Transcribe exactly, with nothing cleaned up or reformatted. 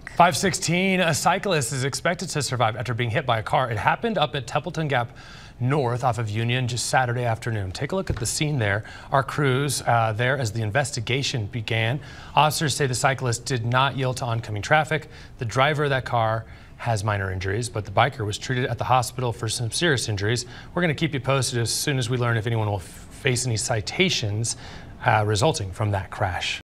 five sixteen, a cyclist is expected to survive after being hit by a car. It happened up at Templeton Gap North off of Union just Saturday afternoon. Take a look at the scene there. Our crews uh, there as the investigation began. Officers say the cyclist did not yield to oncoming traffic. The driver of that car has minor injuries, but the biker was treated at the hospital for some serious injuries. We're going to keep you posted as soon as we learn if anyone will face any citations uh, resulting from that crash.